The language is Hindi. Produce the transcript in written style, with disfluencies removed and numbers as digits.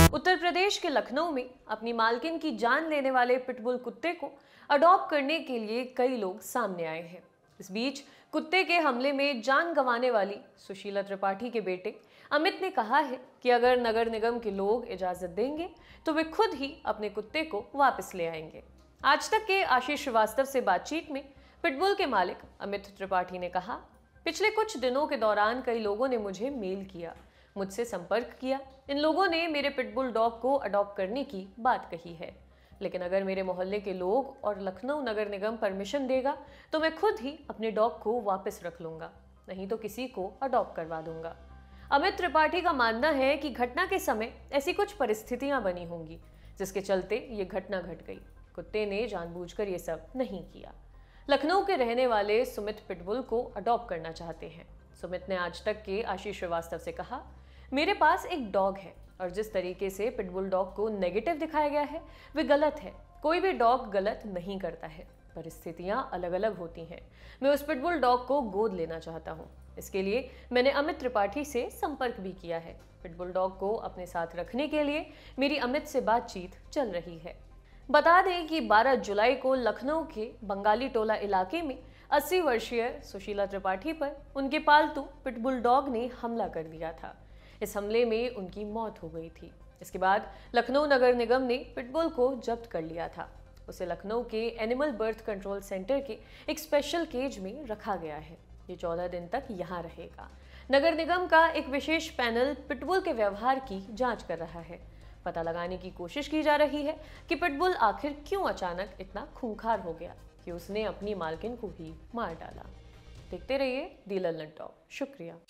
उत्तर प्रदेश के लखनऊ में अपनी मालकिन की जान लेने वाले पिटबुल कुत्ते को अडॉप्ट करने के लिए कई लोग सामने आए हैं। इस बीच कुत्ते के हमले में जान गंवाने वाली सुशीला त्रिपाठी के बेटे अमित ने कहा है कि अगर नगर निगम के लोग इजाजत देंगे तो वे खुद ही अपने कुत्ते को वापस ले आएंगे। आज तक के आशीष श्रीवास्तव से बातचीत में पिटबुल के मालिक अमित त्रिपाठी ने कहा, पिछले कुछ दिनों के दौरान कई लोगों ने मुझे मेल किया, मुझसे संपर्क किया। इन लोगों ने मेरे पिटबुल डॉग को अडॉप्ट करने की बात कही है, लेकिन अगर मेरे मोहल्ले के लोग और लखनऊ नगर निगम परमिशन देगा तो मैं खुद ही अपने डॉग को वापस रख लूंगा, नहीं तो किसी को अडॉप्ट करवा दूंगा। अमित त्रिपाठी का मानना है कि घटना के समय ऐसी कुछ परिस्थितियां बनी होंगी जिसके चलते ये घटना घट गई। कुत्ते ने जानबूझकर ये सब नहीं किया। लखनऊ के रहने वाले सुमित पिटबुल को अडॉप्ट करना चाहते हैं। सुमित ने आज तक के आशीष श्रीवास्तव से कहा, मेरे पास एक डॉग है और जिस तरीके से पिटबुल डॉग को नेगेटिव दिखाया गया है वे गलत है। कोई भी डॉग गलत नहीं करता है, परिस्थितियां अलग अलग होती हैं। मैं उस पिटबुल डॉग को गोद लेना चाहता हूं। इसके लिए मैंने अमित त्रिपाठी से संपर्क भी किया है। पिटबुल डॉग को अपने साथ रखने के लिए मेरी अमित से बातचीत चल रही है। बता दें कि 12 जुलाई को लखनऊ के बंगाली टोला इलाके में 80 वर्षीय सुशीला त्रिपाठी पर उनके पालतू पिटबुल डॉग ने हमला कर दिया था। इस हमले में उनकी मौत हो गई थी। इसके बाद लखनऊ नगर निगम ने पिटबुल को जब्त कर लिया था। उसे लखनऊ के एनिमल बर्थ कंट्रोल सेंटर के एक स्पेशल केज में रखा गया है। ये 14 दिन तक यहाँ रहेगा। नगर निगम का एक विशेष पैनल पिटबुल के व्यवहार की जांच कर रहा है। पता लगाने की कोशिश की जा रही है कि पिटबुल आखिर क्यों अचानक इतना खूंखार हो गया कि उसने अपनी मालकिन को ही मार डाला। देखते रहिए दी लल्लन टॉप। शुक्रिया।